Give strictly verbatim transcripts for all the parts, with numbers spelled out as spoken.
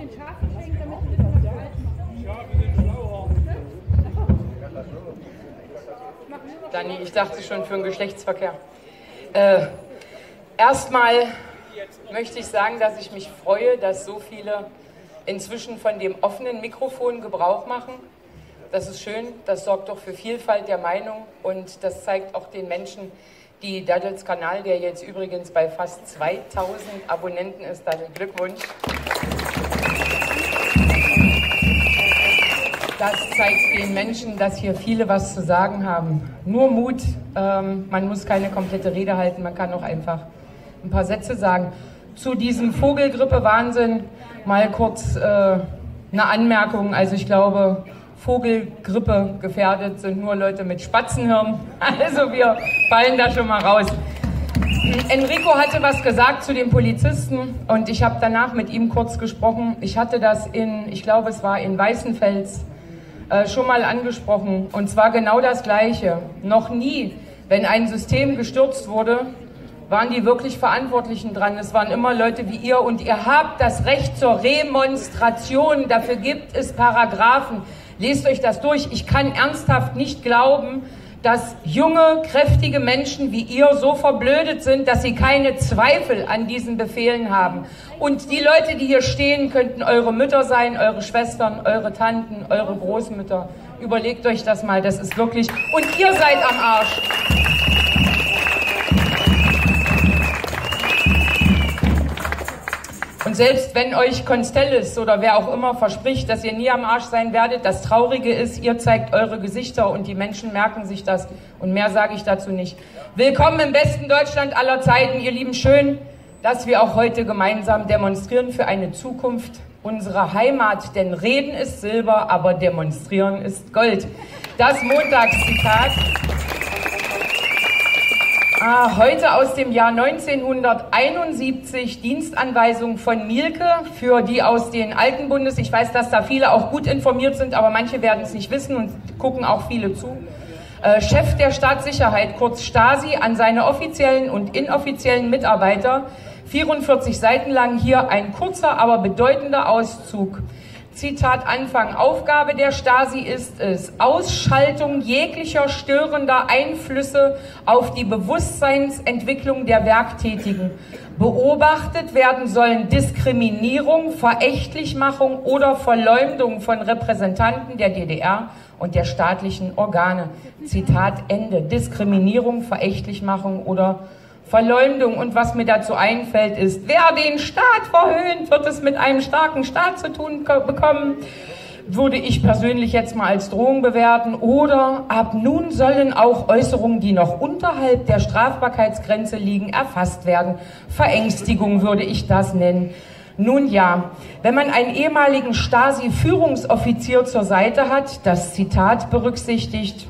den Schafen schenkt, damit du wissen, was du halten. Dani, ich dachte schon für den Geschlechtsverkehr. Äh, erstmal möchte ich sagen, dass ich mich freue, dass so viele inzwischen von dem offenen Mikrofon Gebrauch machen. Das ist schön, das sorgt doch für Vielfalt der Meinung und das zeigt auch den Menschen, die Daddels Kanal, der jetzt übrigens bei fast zweitausend Abonnenten ist, Daddel, Glückwunsch. Das zeigt den Menschen, dass hier viele was zu sagen haben. Nur Mut, ähm, man muss keine komplette Rede halten, man kann auch einfach ein paar Sätze sagen. Zu diesem Vogelgrippe-Wahnsinn mal kurz äh, eine Anmerkung. Also ich glaube, Vogelgrippe gefährdet sind nur Leute mit Spatzenhirn. Also wir fallen da schon mal raus. Enrico hatte was gesagt zu den Polizisten und ich habe danach mit ihm kurz gesprochen. Ich hatte das in, ich glaube es war in Weißenfels, äh, schon mal angesprochen. Und zwar genau das Gleiche. Noch nie, wenn ein System gestürzt wurde, waren die wirklich Verantwortlichen dran. Es waren immer Leute wie ihr und ihr habt das Recht zur Remonstration. Dafür gibt es Paragraphen. Lest euch das durch. Ich kann ernsthaft nicht glauben, dass junge, kräftige Menschen wie ihr so verblödet sind, dass sie keine Zweifel an diesen Befehlen haben. Und die Leute, die hier stehen, könnten eure Mütter sein, eure Schwestern, eure Tanten, eure Großmütter. Überlegt euch das mal, das ist wirklich... Und ihr seid am Arsch. Und selbst wenn euch Constellis oder wer auch immer verspricht, dass ihr nie am Arsch sein werdet, das Traurige ist, ihr zeigt eure Gesichter und die Menschen merken sich das. Und mehr sage ich dazu nicht. Willkommen im besten Deutschland aller Zeiten, ihr Lieben. Schön, dass wir auch heute gemeinsam demonstrieren für eine Zukunft unserer Heimat. Denn Reden ist Silber, aber Demonstrieren ist Gold. Das Montagszitat. Ah, heute aus dem Jahr neunzehnhunderteinundsiebzig, Dienstanweisung von Mielke für die aus den alten Bundes. Ich weiß, dass da viele auch gut informiert sind, aber manche werden es nicht wissen und gucken auch viele zu. Äh, Chef der Staatssicherheit, kurz Stasi, an seine offiziellen und inoffiziellen Mitarbeiter. vierundvierzig Seiten lang hier ein kurzer, aber bedeutender Auszug. Zitat Anfang. Aufgabe der Stasi ist es, Ausschaltung jeglicher störender Einflüsse auf die Bewusstseinsentwicklung der Werktätigen. Beobachtet werden sollen Diskriminierung, Verächtlichmachung oder Verleumdung von Repräsentanten der D D R und der staatlichen Organe. Zitat Ende. Diskriminierung, Verächtlichmachung oder Verleumdung. Und was mir dazu einfällt ist, wer den Staat verhöhnt, wird es mit einem starken Staat zu tun bekommen. Würde ich persönlich jetzt mal als Drohung bewerten. Oder ab nun sollen auch Äußerungen, die noch unterhalb der Strafbarkeitsgrenze liegen, erfasst werden. Verängstigung würde ich das nennen. Nun ja, wenn man einen ehemaligen Stasi-Führungsoffizier zur Seite hat, das Zitat berücksichtigt,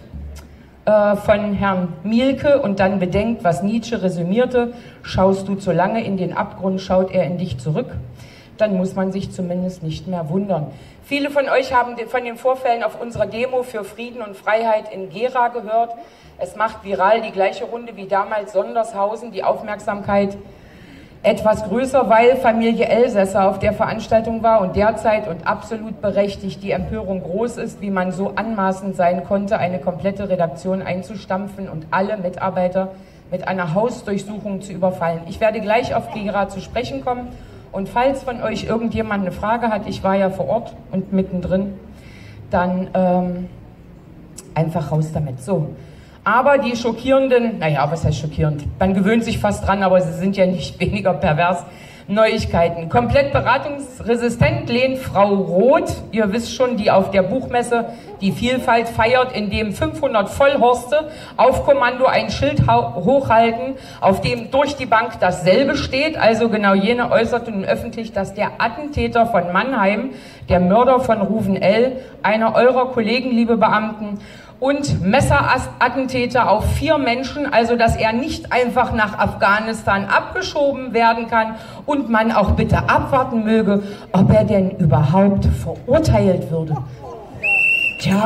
von Herrn Mielke und dann bedenkt, was Nietzsche resümierte, schaust du zu lange in den Abgrund, schaut er in dich zurück, dann muss man sich zumindest nicht mehr wundern. Viele von euch haben von den Vorfällen auf unserer Demo für Frieden und Freiheit in Gera gehört. Es macht viral die gleiche Runde wie damals Sondershausen, die Aufmerksamkeit etwas größer, weil Familie Elsässer auf der Veranstaltung war und derzeit und absolut berechtigt die Empörung groß ist, wie man so anmaßend sein konnte, eine komplette Redaktion einzustampfen und alle Mitarbeiter mit einer Hausdurchsuchung zu überfallen. Ich werde gleich auf Gera zu sprechen kommen und falls von euch irgendjemand eine Frage hat, ich war ja vor Ort und mittendrin, dann ähm, einfach raus damit. So. Aber die schockierenden, naja, was heißt schockierend? Man gewöhnt sich fast dran, aber sie sind ja nicht weniger pervers. Neuigkeiten. Komplett beratungsresistent lehnt Frau Roth, ihr wisst schon, die auf der Buchmesse die Vielfalt feiert, indem fünfhundert Vollhorste auf Kommando ein Schild hochhalten, auf dem durch die Bank dasselbe steht. Also genau jene äußerte nun öffentlich, dass der Attentäter von Mannheim, der Mörder von Ruven L., einer eurer Kollegen, liebe Beamten, und Messerattentäter auf vier Menschen, also dass er nicht einfach nach Afghanistan abgeschoben werden kann und man auch bitte abwarten möge, ob er denn überhaupt verurteilt würde. Tja.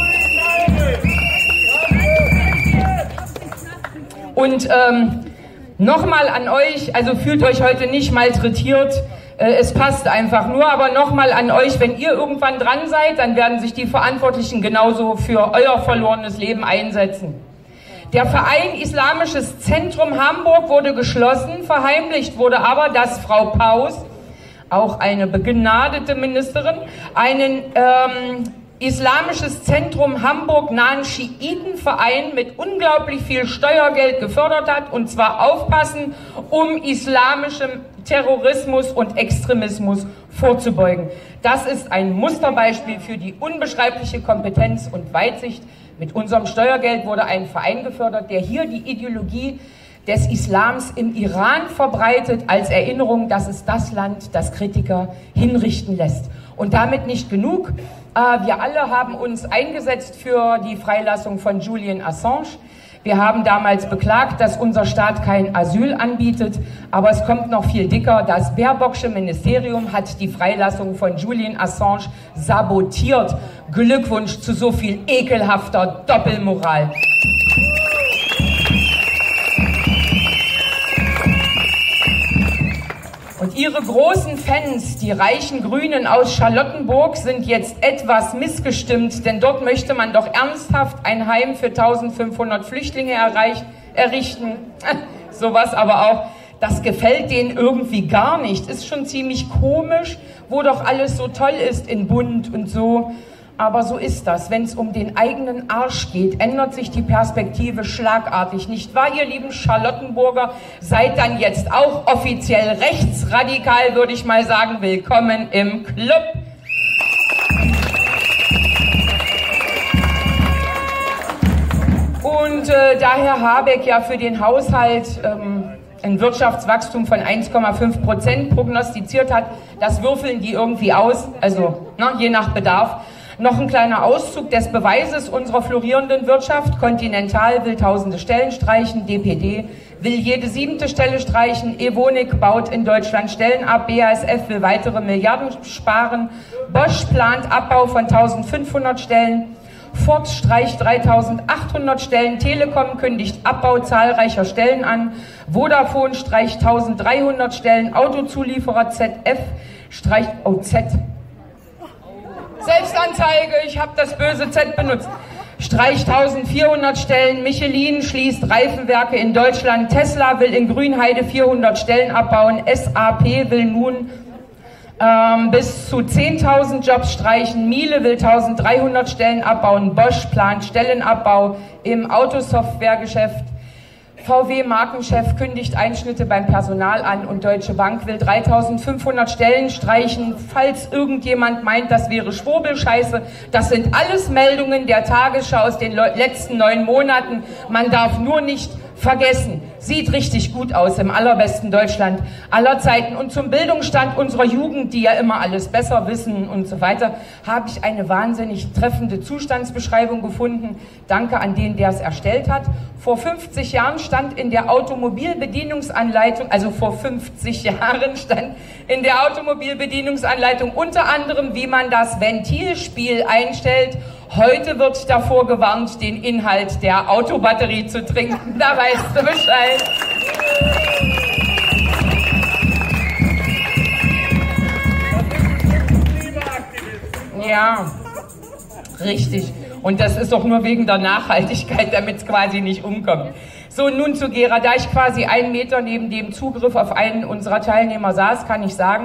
Und ähm, Nochmal an euch, also fühlt euch heute nicht malträtiert, äh, es passt einfach nur, aber nochmal an euch, wenn ihr irgendwann dran seid, dann werden sich die Verantwortlichen genauso für euer verlorenes Leben einsetzen. Der Verein Islamisches Zentrum Hamburg wurde geschlossen, verheimlicht wurde aber, dass Frau Paus, auch eine begnadete Ministerin, einen ähm, Islamisches Zentrum Hamburg nahen Schiitenverein mit unglaublich viel Steuergeld gefördert hat, und zwar aufpassen, um islamischem Terrorismus und Extremismus vorzubeugen. Das ist ein Musterbeispiel für die unbeschreibliche Kompetenz und Weitsicht. Mit unserem Steuergeld wurde ein Verein gefördert, der hier die Ideologie des Islams im Iran verbreitet, als Erinnerung, dass es das Land, das Kritiker hinrichten lässt. Und damit nicht genug. Wir alle haben uns eingesetzt für die Freilassung von Julian Assange. Wir haben damals beklagt, dass unser Staat kein Asyl anbietet, aber es kommt noch viel dicker. Das Baerbocksche Ministerium hat die Freilassung von Julian Assange sabotiert. Glückwunsch zu so viel ekelhafter Doppelmoral. Und ihre großen Fans, die reichen Grünen aus Charlottenburg, sind jetzt etwas missgestimmt, denn dort möchte man doch ernsthaft ein Heim für eintausendfünfhundert Flüchtlinge erreich, errichten. Sowas aber auch, das gefällt denen irgendwie gar nicht. Ist schon ziemlich komisch, wo doch alles so toll ist in Bund und so. Aber so ist das. Wenn es um den eigenen Arsch geht, ändert sich die Perspektive schlagartig. Nicht wahr, ihr lieben Charlottenburger? Seid dann jetzt auch offiziell rechtsradikal, würde ich mal sagen. Willkommen im Club. Und äh, daher Habeck ja für den Haushalt ähm, ein Wirtschaftswachstum von eins Komma fünf Prozent prognostiziert hat, das würfeln die irgendwie aus, also ne, je nach Bedarf. Noch ein kleiner Auszug des Beweises unserer florierenden Wirtschaft. Continental will tausende Stellen streichen, D P D will jede siebente Stelle streichen, Evonik baut in Deutschland Stellen ab, B A S F will weitere Milliarden sparen, Bosch plant Abbau von eintausendfünfhundert Stellen, Ford streicht dreitausendachthundert Stellen, Telekom kündigt Abbau zahlreicher Stellen an, Vodafone streicht eintausenddreihundert Stellen, Autozulieferer Z F streicht, oh Z, Selbstanzeige, ich habe das böse Z benutzt. Streicht eintausendvierhundert Stellen, Michelin schließt Reifenwerke in Deutschland, Tesla will in Grünheide vierhundert Stellen abbauen, S A P will nun ähm, bis zu zehntausend Jobs streichen, Miele will eintausenddreihundert Stellen abbauen, Bosch plant Stellenabbau im Autosoftwaregeschäft, V W-Markenchef kündigt Einschnitte beim Personal an und Deutsche Bank will dreitausendfünfhundert Stellen streichen. Falls irgendjemand meint, das wäre Schwurbelscheiße, das sind alles Meldungen der Tagesschau aus den letzten neun Monaten. Man darf nur nicht vergessen, sieht richtig gut aus im allerbesten Deutschland aller Zeiten. Und zum Bildungsstand unserer Jugend, die ja immer alles besser wissen und so weiter, habe ich eine wahnsinnig treffende Zustandsbeschreibung gefunden. Danke an den, der es erstellt hat. Vor fünfzig Jahren stand in der Automobilbedienungsanleitung, also vor fünfzig Jahren stand in der Automobilbedienungsanleitung unter anderem, wie man das Ventilspiel einstellt. Heute wird davor gewarnt, den Inhalt der Autobatterie zu trinken. Da weißt du Bescheid. Ja, richtig. Und das ist doch nur wegen der Nachhaltigkeit, damit es quasi nicht umkommt. So, nun zu Gera. Da ich quasi einen Meter neben dem Zugriff auf einen unserer Teilnehmer saß, kann ich sagen,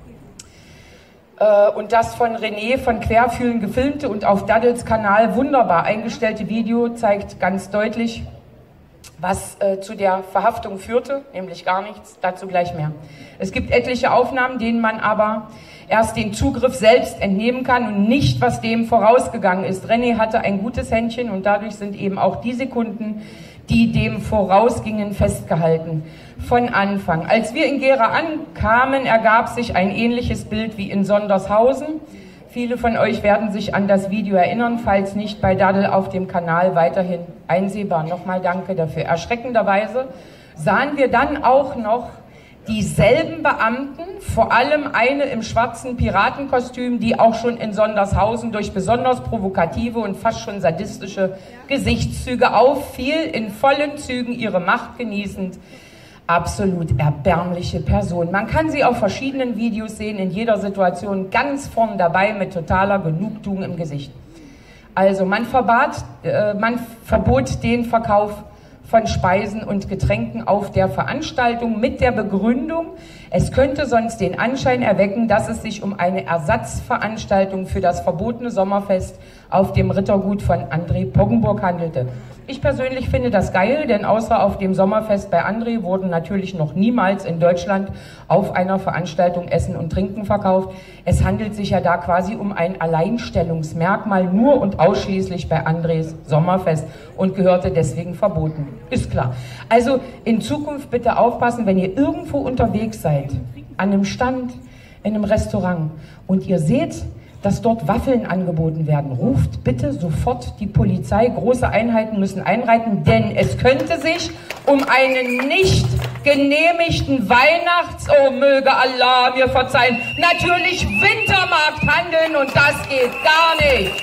und das von René von Querfühlen gefilmte und auf Daddels Kanal wunderbar eingestellte Video zeigt ganz deutlich, was äh, zu der Verhaftung führte, nämlich gar nichts, dazu gleich mehr. Es gibt etliche Aufnahmen, denen man aber erst den Zugriff selbst entnehmen kann und nicht, was dem vorausgegangen ist. René hatte ein gutes Händchen und dadurch sind eben auch die Sekunden, die dem vorausgingen, festgehalten. Von Anfang. Als wir in Gera ankamen, ergab sich ein ähnliches Bild wie in Sondershausen. Viele von euch werden sich an das Video erinnern, falls nicht, bei Daddel auf dem Kanal weiterhin einsehbar. Nochmal danke dafür. Erschreckenderweise sahen wir dann auch noch dieselben Beamten, vor allem eine im schwarzen Piratenkostüm, die auch schon in Sondershausen durch besonders provokative und fast schon sadistische Gesichtszüge auffiel, in vollen Zügen ihre Macht genießend, Absolut erbärmliche Person. Man kann sie auf verschiedenen Videos sehen, in jeder Situation ganz vorn dabei mit totaler Genugtuung im Gesicht. Also man verbat, äh, man verbot den Verkauf von Speisen und Getränken auf der Veranstaltung mit der Begründung, es könnte sonst den Anschein erwecken, dass es sich um eine Ersatzveranstaltung für das verbotene Sommerfest auf dem Rittergut von André Poggenburg handelte. Ich persönlich finde das geil, denn außer auf dem Sommerfest bei André wurden natürlich noch niemals in Deutschland auf einer Veranstaltung Essen und Trinken verkauft. Es handelt sich ja da quasi um ein Alleinstellungsmerkmal nur und ausschließlich bei Andres Sommerfest und gehörte deswegen verboten. Ist klar. Also in Zukunft bitte aufpassen, wenn ihr irgendwo unterwegs seid, an einem Stand, in einem Restaurant und ihr seht, dass dort Waffeln angeboten werden. Ruft bitte sofort die Polizei. Große Einheiten müssen einreiten, denn es könnte sich um einen nicht genehmigten Weihnachts-, oh möge Allah mir verzeihen, natürlich Wintermarkt handeln und das geht gar nicht.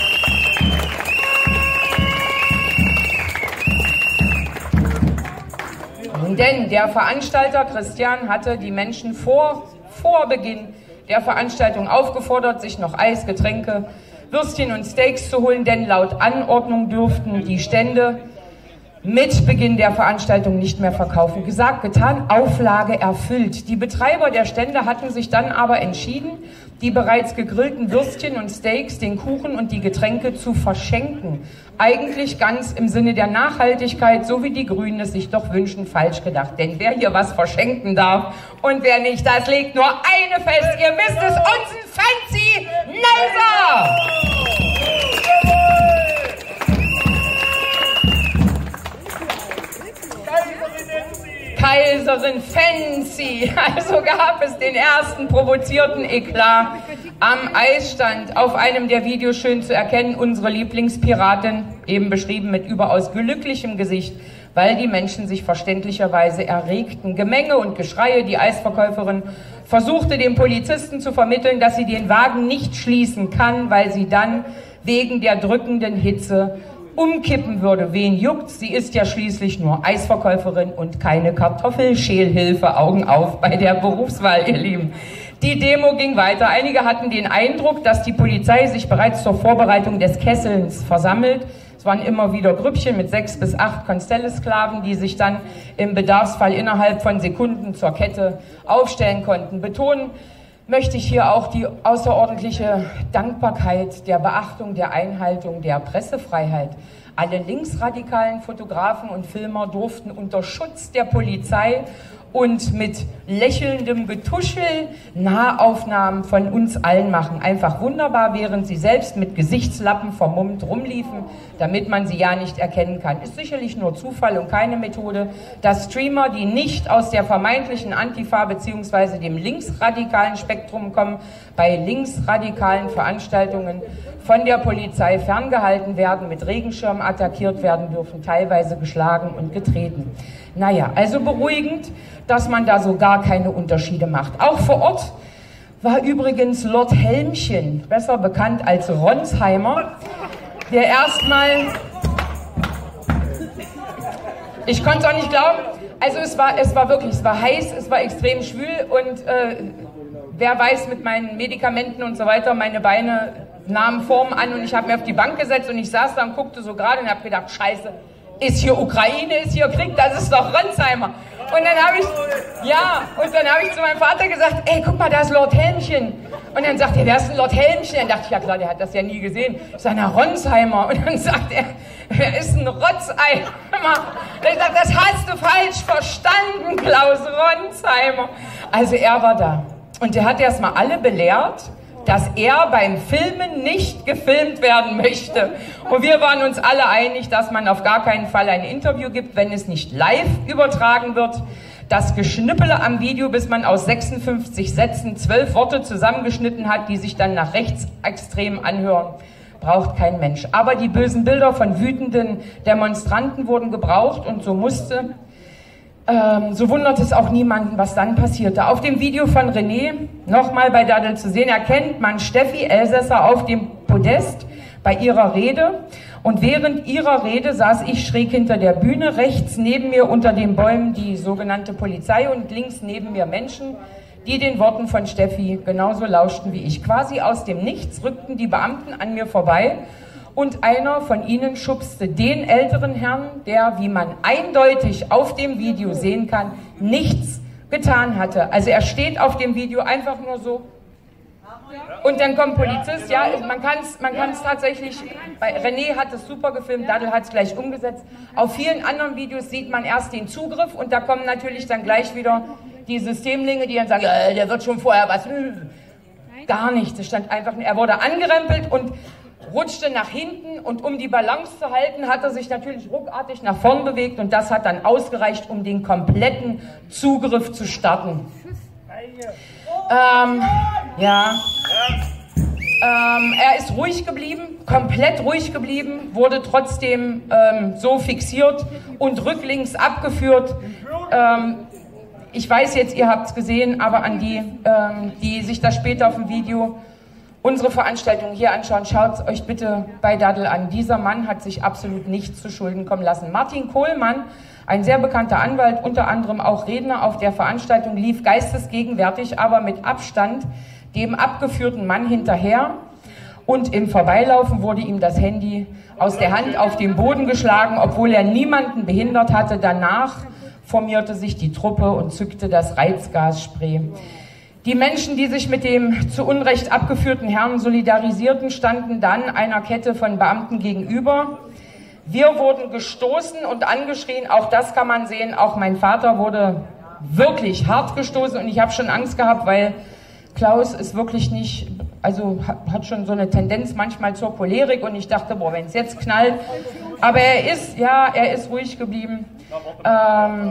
Denn der Veranstalter Christian hatte die Menschen vor, vor Beginn der Veranstaltung aufgefordert, sich noch Eis, Getränke, Würstchen und Steaks zu holen, denn laut Anordnung dürften die Stände mit Beginn der Veranstaltung nicht mehr verkaufen. Gesagt, getan, Auflage erfüllt. Die Betreiber der Stände hatten sich dann aber entschieden, die bereits gegrillten Würstchen und Steaks, den Kuchen und die Getränke zu verschenken. Eigentlich ganz im Sinne der Nachhaltigkeit, so wie die Grünen es sich doch wünschen, falsch gedacht. Denn wer hier was verschenken darf und wer nicht, das legt nur eine fest. Ihr müsst es uns ein Fancy Nelser! Kaiserin Fancy. Also gab es den ersten provozierten Eklat am Eisstand. Auf einem der Videos schön zu erkennen, unsere Lieblingspiratin, eben beschrieben mit überaus glücklichem Gesicht, weil die Menschen sich verständlicherweise erregten. Gemenge und Geschreie, die Eisverkäuferin versuchte dem Polizisten zu vermitteln, dass sie den Wagen nicht schließen kann, weil sie dann wegen der drückenden Hitze umkippen würde. Wen juckt's? Sie ist ja schließlich nur Eisverkäuferin und keine Kartoffelschälhilfe. Augen auf bei der Berufswahl, ihr Lieben. Die Demo ging weiter. Einige hatten den Eindruck, dass die Polizei sich bereits zur Vorbereitung des Kesselns versammelt. Es waren immer wieder Grüppchen mit sechs bis acht Konstellesklaven, die sich dann im Bedarfsfall innerhalb von Sekunden zur Kette aufstellen konnten. Betonen möchte ich hier auch die außerordentliche Dankbarkeit der Beachtung der Einhaltung der Pressefreiheit. Alle linksradikalen Fotografen und Filmer durften unter Schutz der Polizei und mit lächelndem Getuschel Nahaufnahmen von uns allen machen. Einfach wunderbar, während sie selbst mit Gesichtslappen vermummt rumliefen, damit man sie ja nicht erkennen kann. Ist sicherlich nur Zufall und keine Methode, dass Streamer, die nicht aus der vermeintlichen Antifa bzw. dem linksradikalen Spektrum kommen, bei linksradikalen Veranstaltungen von der Polizei ferngehalten werden, mit Regenschirmen attackiert werden dürfen, teilweise geschlagen und getreten. Naja, also beruhigend, dass man da so gar keine Unterschiede macht. Auch vor Ort war übrigens Lord Helmchen, besser bekannt als Ronsheimer, der erstmal, ich konnte es auch nicht glauben, also es war, es war wirklich, es war heiß, es war extrem schwül und äh, wer weiß, mit meinen Medikamenten und so weiter, meine Beine nahmen Form an und ich habe mir auf die Bank gesetzt und ich saß da und guckte so gerade und habe gedacht, scheiße, ist hier Ukraine, ist hier Krieg, das ist doch Ronsheimer. Und dann habe ich, ja, und dann habe ich zu meinem Vater gesagt, ey, guck mal, da ist Lord Helmchen. Und dann sagt er, wer ist denn Lord Helmchen? Dann dachte ich, ja klar, der hat das ja nie gesehen. Ich sage, na, Ronsheimer. Und dann sagt er, wer ist ein Rotzeimer? Und ich sage, das hast du falsch verstanden, Klaus Ronsheimer. Also er war da. Und der hat erst mal alle belehrt, dass er beim Filmen nicht gefilmt werden möchte. Und wir waren uns alle einig, dass man auf gar keinen Fall ein Interview gibt, wenn es nicht live übertragen wird. Das Geschnippele am Video, bis man aus sechsundfünfzig Sätzen zwölf Worte zusammengeschnitten hat, die sich dann nach rechtsextrem anhören, braucht kein Mensch. Aber die bösen Bilder von wütenden Demonstranten wurden gebraucht und so musste Ähm, so wundert es auch niemanden, was dann passierte. Auf dem Video von René, nochmal bei Daddel zu sehen, erkennt man Steffi Elsässer auf dem Podest bei ihrer Rede. Und während ihrer Rede saß ich schräg hinter der Bühne, rechts neben mir unter den Bäumen die sogenannte Polizei und links neben mir Menschen, die den Worten von Steffi genauso lauschten wie ich. Quasi aus dem Nichts rückten die Beamten an mir vorbei und einer von ihnen schubste den älteren Herrn, der, wie man eindeutig auf dem Video sehen kann, nichts getan hatte. Also er steht auf dem Video einfach nur so. Und dann kommt ein Polizist, ja, man kann es man kann's tatsächlich, bei René hat es super gefilmt, Daddel hat es gleich umgesetzt. Auf vielen anderen Videos sieht man erst den Zugriff und da kommen natürlich dann gleich wieder die Systemlinge, die dann sagen, äh, der wird schon vorher was. Gar nichts, es stand einfach, er wurde angerempelt und rutschte nach hinten und um die Balance zu halten, hat er sich natürlich ruckartig nach vorn bewegt und das hat dann ausgereicht, um den kompletten Zugriff zu starten. Ähm, ja. Ähm, er ist ruhig geblieben, komplett ruhig geblieben, wurde trotzdem ähm, so fixiert und rücklings abgeführt. Ähm, ich weiß jetzt, ihr habt es gesehen, aber an die, ähm, die sich das später auf dem Video unsere Veranstaltung hier anschauen, schaut euch bitte bei Daddel an. Dieser Mann hat sich absolut nichts zu Schulden kommen lassen. Martin Kohlmann, ein sehr bekannter Anwalt, unter anderem auch Redner auf der Veranstaltung, lief geistesgegenwärtig, aber mit Abstand dem abgeführten Mann hinterher. Und im Vorbeilaufen wurde ihm das Handy aus der Hand auf den Boden geschlagen, obwohl er niemanden behindert hatte. Danach formierte sich die Truppe und zückte das Reizgasspray. Die Menschen, die sich mit dem zu Unrecht abgeführten Herrn solidarisierten, standen dann einer Kette von Beamten gegenüber. Wir wurden gestoßen und angeschrien, auch das kann man sehen, auch mein Vater wurde wirklich hart gestoßen und ich habe schon Angst gehabt, weil Klaus ist wirklich nicht, also hat schon so eine Tendenz manchmal zur Cholerik und ich dachte, boah, wenn es jetzt knallt, aber er ist, ja, er ist ruhig geblieben. Ähm,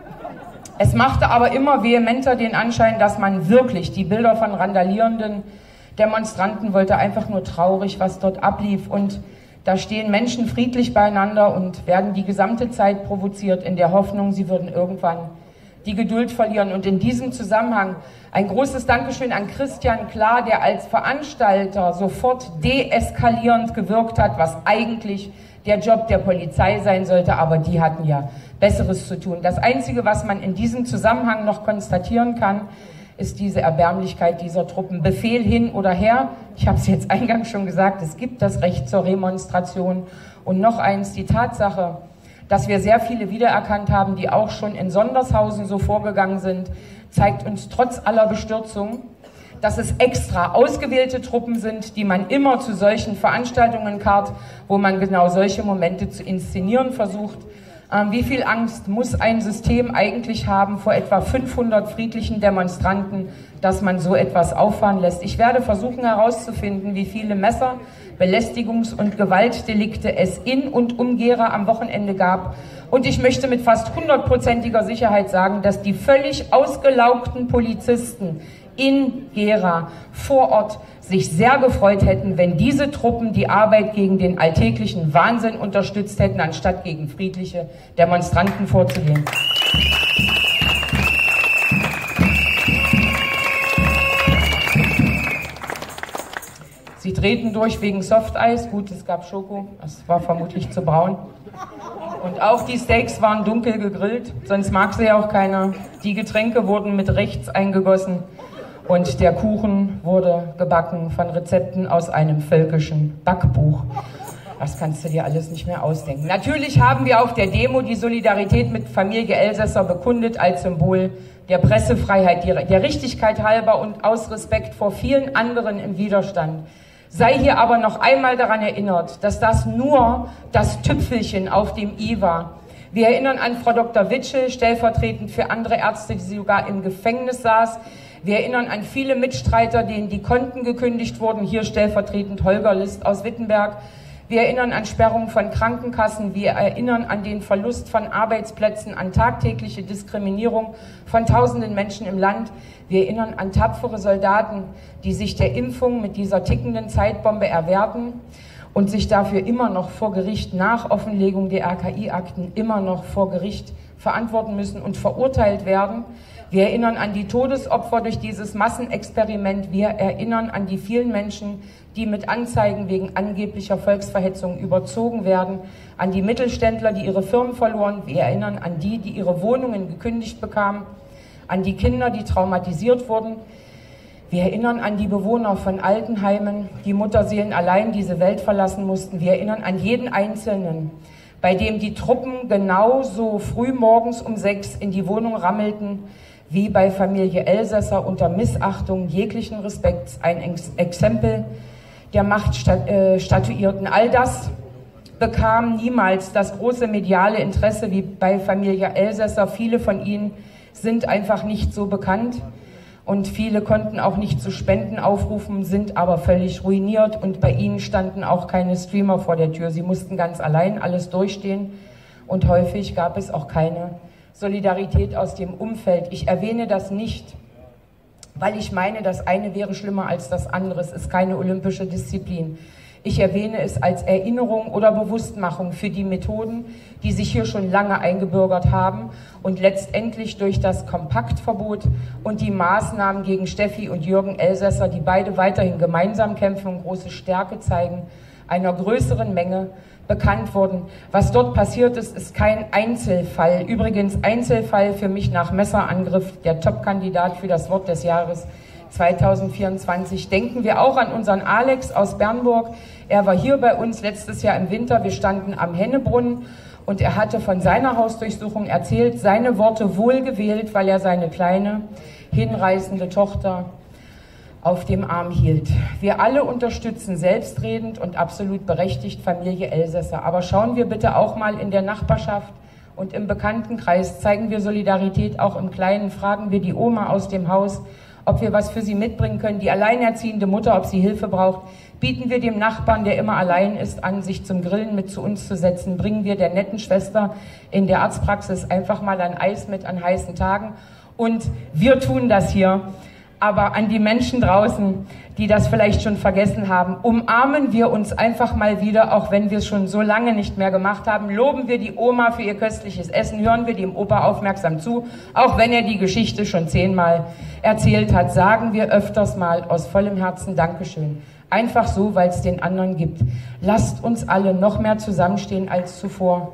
es machte aber immer vehementer den Anschein, dass man wirklich die Bilder von randalierenden Demonstranten wollte, einfach nur traurig, was dort ablief und da stehen Menschen friedlich beieinander und werden die gesamte Zeit provoziert in der Hoffnung, sie würden irgendwann die Geduld verlieren. Und in diesem Zusammenhang ein großes Dankeschön an Christian Klar, der als Veranstalter sofort deeskalierend gewirkt hat, was eigentlich der Job der Polizei sein sollte, aber die hatten ja Besseres zu tun. Das Einzige, was man in diesem Zusammenhang noch konstatieren kann, ist diese Erbärmlichkeit dieser Truppen. Befehl hin oder her, ich habe es jetzt eingangs schon gesagt, es gibt das Recht zur Remonstration. Und noch eins, die Tatsache, dass wir sehr viele wiedererkannt haben, die auch schon in Sondershausen so vorgegangen sind, zeigt uns trotz aller Bestürzung, dass es extra ausgewählte Truppen sind, die man immer zu solchen Veranstaltungen karrt, wo man genau solche Momente zu inszenieren versucht. Ähm, wie viel Angst muss ein System eigentlich haben vor etwa fünfhundert friedlichen Demonstranten, dass man so etwas auffahren lässt? Ich werde versuchen herauszufinden, wie viele Messer, Belästigungs- und Gewaltdelikte es in und um Gera am Wochenende gab. Und ich möchte mit fast hundertprozentiger Sicherheit sagen, dass die völlig ausgelaugten Polizisten in Gera vor Ort sich sehr gefreut hätten, wenn diese Truppen die Arbeit gegen den alltäglichen Wahnsinn unterstützt hätten, anstatt gegen friedliche Demonstranten vorzugehen. Sie drehten durch wegen Softeis. Gut, es gab Schoko, das war vermutlich zu braun. Und auch die Steaks waren dunkel gegrillt, sonst mag sie ja auch keiner. Die Getränke wurden mit rechts eingegossen. Und der Kuchen wurde gebacken von Rezepten aus einem völkischen Backbuch. Das kannst du dir alles nicht mehr ausdenken. Natürlich haben wir auf der Demo die Solidarität mit Familie Elsässer bekundet als Symbol der Pressefreiheit, der Richtigkeit halber und aus Respekt vor vielen anderen im Widerstand. Sei hier aber noch einmal daran erinnert, dass das nur das Tüpfelchen auf dem i war. Wir erinnern an Frau Doktor Witschel, stellvertretend für andere Ärzte, die sogar im Gefängnis saß. Wir erinnern an viele Mitstreiter, denen die Konten gekündigt wurden, hier stellvertretend Holger List aus Wittenberg. Wir erinnern an Sperrungen von Krankenkassen, wir erinnern an den Verlust von Arbeitsplätzen, an tagtägliche Diskriminierung von tausenden Menschen im Land. Wir erinnern an tapfere Soldaten, die sich der Impfung mit dieser tickenden Zeitbombe erwehrten und sich dafür immer noch vor Gericht nach Offenlegung der R K I-Akten immer noch vor Gericht verantworten müssen und verurteilt werden. Wir erinnern an die Todesopfer durch dieses Massenexperiment. Wir erinnern an die vielen Menschen, die mit Anzeigen wegen angeblicher Volksverhetzung überzogen werden, an die Mittelständler, die ihre Firmen verloren. Wir erinnern an die, die ihre Wohnungen gekündigt bekamen, an die Kinder, die traumatisiert wurden. Wir erinnern an die Bewohner von Altenheimen, die Mutterseelen allein diese Welt verlassen mussten. Wir erinnern an jeden Einzelnen, bei dem die Truppen genauso früh morgens um sechs in die Wohnung rammelten, wie bei Familie Elsässer unter Missachtung jeglichen Respekts ein Ex Exempel der Macht stat äh, statuierten. All das bekam niemals das große mediale Interesse wie bei Familie Elsässer. Viele von ihnen sind einfach nicht so bekannt. Und viele konnten auch nicht zu Spenden aufrufen, sind aber völlig ruiniert. Und bei ihnen standen auch keine Streamer vor der Tür. Sie mussten ganz allein alles durchstehen. Und häufig gab es auch keine Solidarität aus dem Umfeld. Ich erwähne das nicht, weil ich meine, das eine wäre schlimmer als das andere. Es ist keine olympische Disziplin. Ich erwähne es als Erinnerung oder Bewusstmachung für die Methoden, die sich hier schon lange eingebürgert haben und letztendlich durch das Kompaktverbot und die Maßnahmen gegen Steffi und Jürgen Elsässer, die beide weiterhin gemeinsam kämpfen und große Stärke zeigen, einer größeren Menge bekannt wurden. Was dort passiert ist, ist kein Einzelfall. Übrigens Einzelfall für mich nach Messerangriff, der Top-Kandidat für das Wort des Jahres zweitausendvierundzwanzig. Denken wir auch an unseren Alex aus Bernburg. Er war hier bei uns letztes Jahr im Winter. Wir standen am Hennebrunnen und er hatte von seiner Hausdurchsuchung erzählt, seine Worte wohlgewählt, weil er seine kleine, hinreißende Tochter auf dem Arm hielt. Wir alle unterstützen selbstredend und absolut berechtigt Familie Elsässer. Aber schauen wir bitte auch mal in der Nachbarschaft und im Bekanntenkreis. Zeigen wir Solidarität auch im Kleinen. Fragen wir die Oma aus dem Haus, ob wir was für sie mitbringen können, die alleinerziehende Mutter, ob sie Hilfe braucht. Bieten wir dem Nachbarn, der immer allein ist, an, sich zum Grillen mit zu uns zu setzen. Bringen wir der netten Schwester in der Arztpraxis einfach mal ein Eis mit an heißen Tagen. Und wir tun das hier. Aber an die Menschen draußen, die das vielleicht schon vergessen haben, umarmen wir uns einfach mal wieder, auch wenn wir es schon so lange nicht mehr gemacht haben. Loben wir die Oma für ihr köstliches Essen, hören wir dem Opa aufmerksam zu, auch wenn er die Geschichte schon zehnmal erzählt hat. Sagen wir öfters mal aus vollem Herzen Dankeschön. Einfach so, weil es den anderen gibt. Lasst uns alle noch mehr zusammenstehen als zuvor.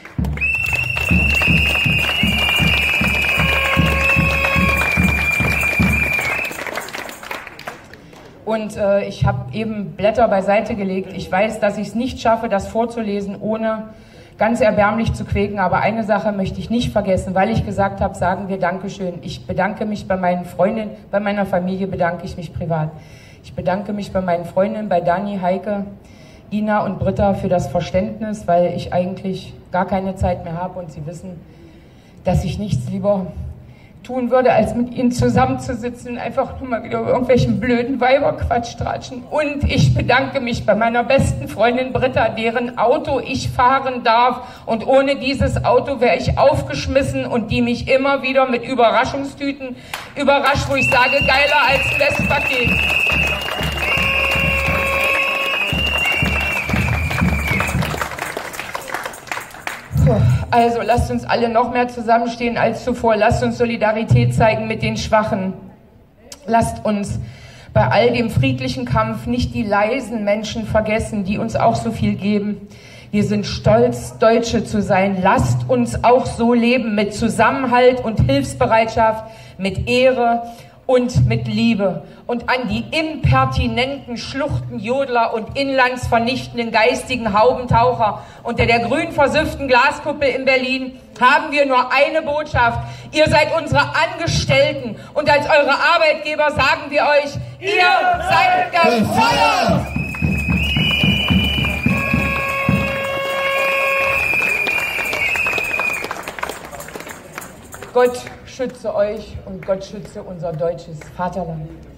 Und äh, ich habe eben Blätter beiseite gelegt. Ich weiß, dass ich es nicht schaffe, das vorzulesen, ohne ganz erbärmlich zu quäken. Aber eine Sache möchte ich nicht vergessen, weil ich gesagt habe, sagen wir Dankeschön. Ich bedanke mich bei meinen Freundinnen, bei meiner Familie bedanke ich mich privat. Ich bedanke mich bei meinen Freundinnen, bei Dani, Heike, Ina und Britta für das Verständnis, weil ich eigentlich gar keine Zeit mehr habe und sie wissen, dass ich nichts lieber tun würde, als mit ihnen zusammenzusitzen und einfach nur mal wieder über irgendwelchen blöden Weiberquatsch tratschen. Und ich bedanke mich bei meiner besten Freundin Britta, deren Auto ich fahren darf. Und ohne dieses Auto wäre ich aufgeschmissen und die mich immer wieder mit Überraschungstüten überrascht, wo ich sage, geiler als ein Westpaket. Also lasst uns alle noch mehr zusammenstehen als zuvor. Lasst uns Solidarität zeigen mit den Schwachen. Lasst uns bei all dem friedlichen Kampf nicht die leisen Menschen vergessen, die uns auch so viel geben. Wir sind stolz, Deutsche zu sein. Lasst uns auch so leben, mit Zusammenhalt und Hilfsbereitschaft, mit Ehre und mit Liebe. Und an die impertinenten Schluchtenjodler und inlandsvernichtenden geistigen Haubentaucher unter der grün versüfften Glaskuppel in Berlin haben wir nur eine Botschaft. Ihr seid unsere Angestellten und als eure Arbeitgeber sagen wir euch, ihr seid gefeuert! Gott schütze euch und Gott schütze unser deutsches Vaterland.